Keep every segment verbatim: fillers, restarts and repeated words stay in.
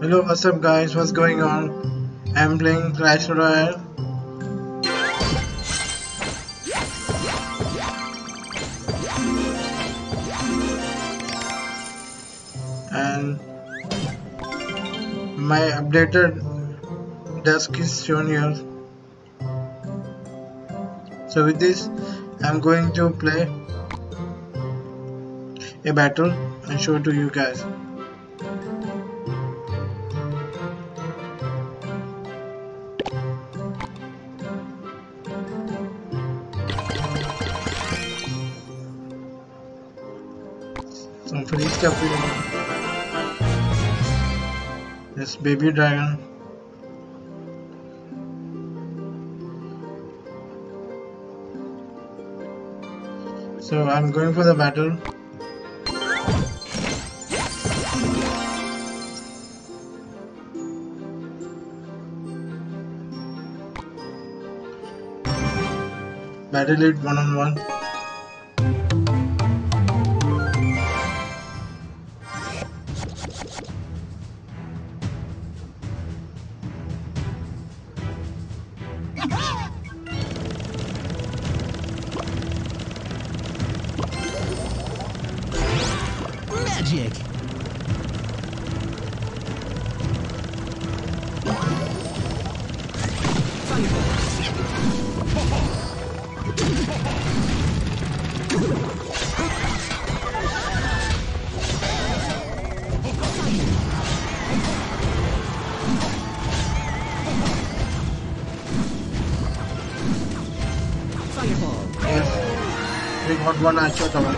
Hello, what's up guys, what's going on? I'm playing Clash Royale and my updated desk is shown here. So with this I'm going to play a battle and show to you guys. Some free stuff here. This baby dragon. So I'm going for the battle. Battle it one on one. Magic. Fireball. Yes, we got one archer tower.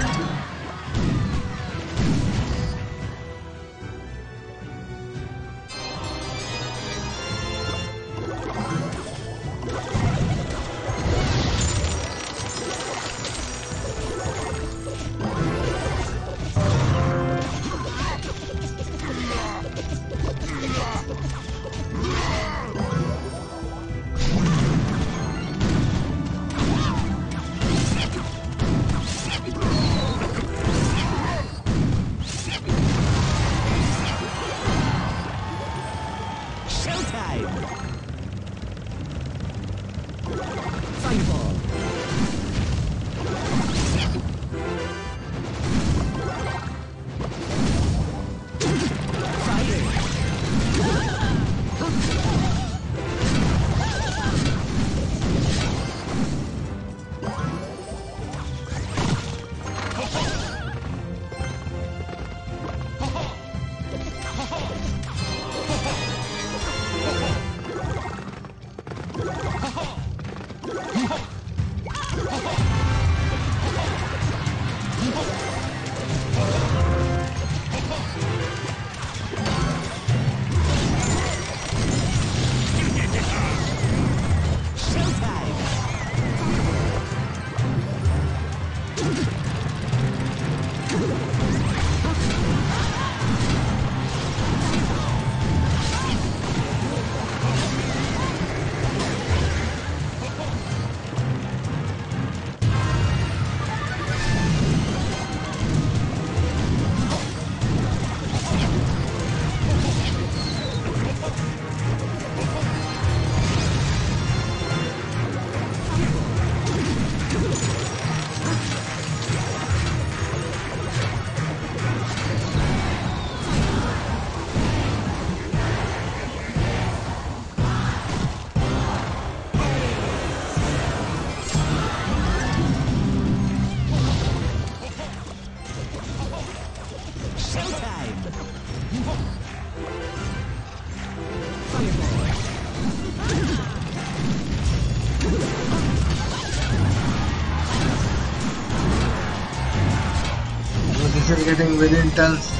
This is getting very intense.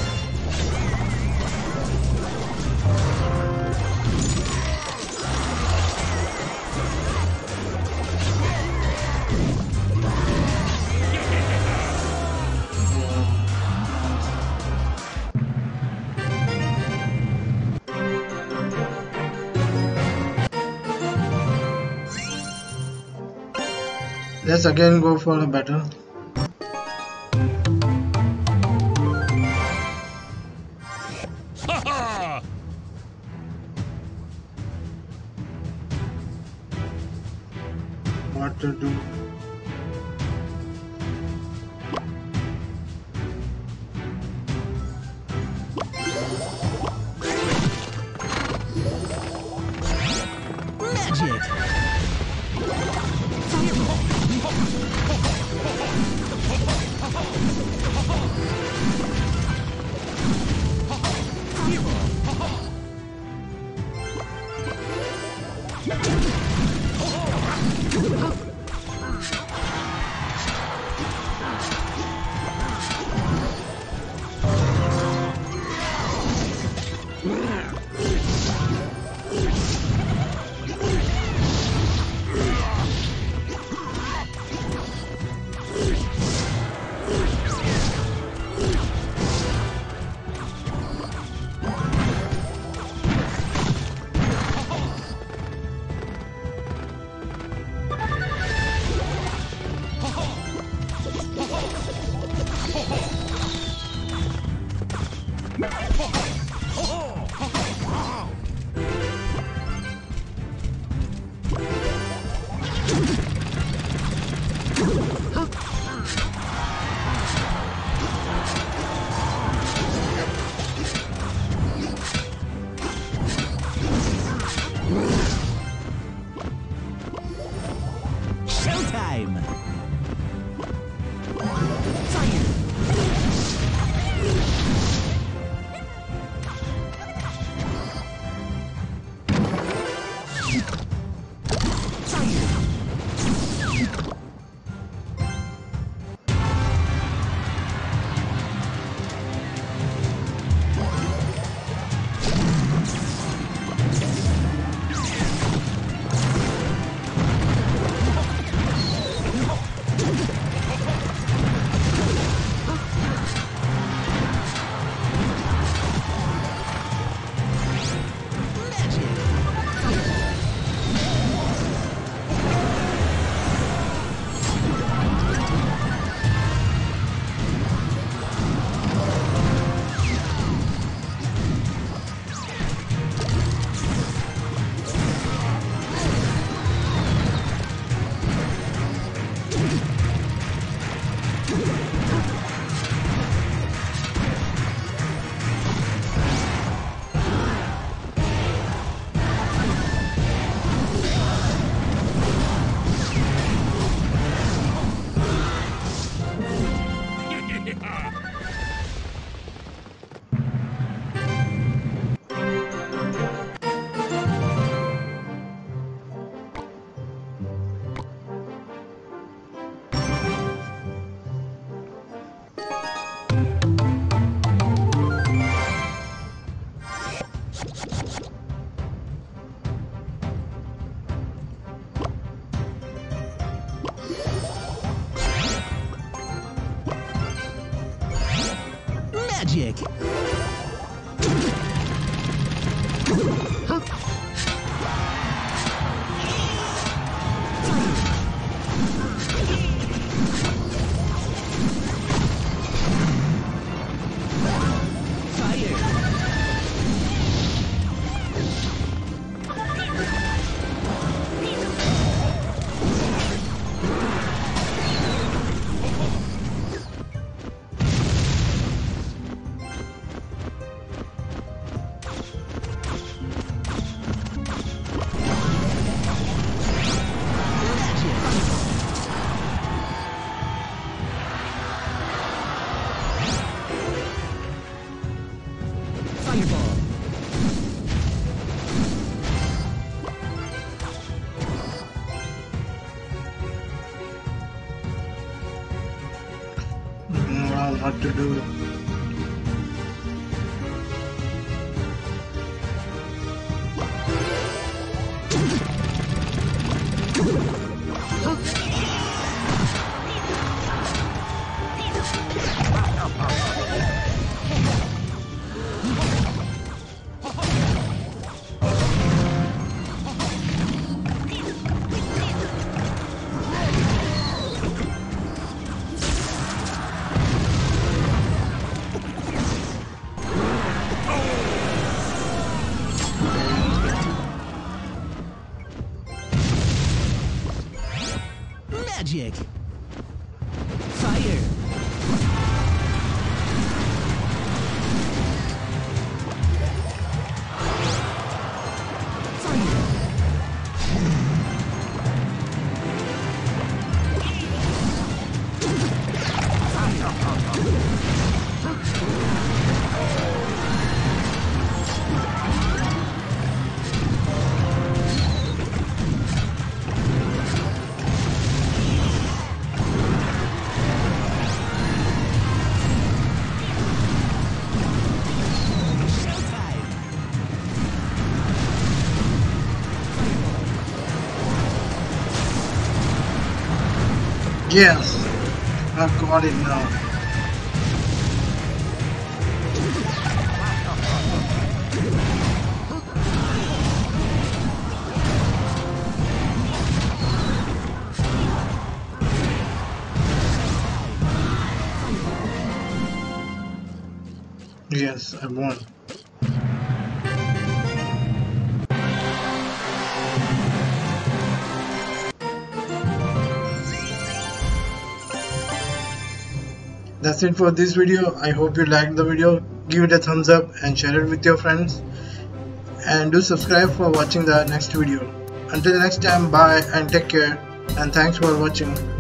Let's again go for a battle. Ha ha! What to do? Magic! Fireball! Showtime! Fire! Magic! Fireball! Well, what to do? Magic. Fire. Yes, I've got it now. Yes, I won. That's it for this video. I hope you liked the video. Give it a thumbs up and share it with your friends. And do subscribe for watching the next video. Until next time, bye and take care. And thanks for watching.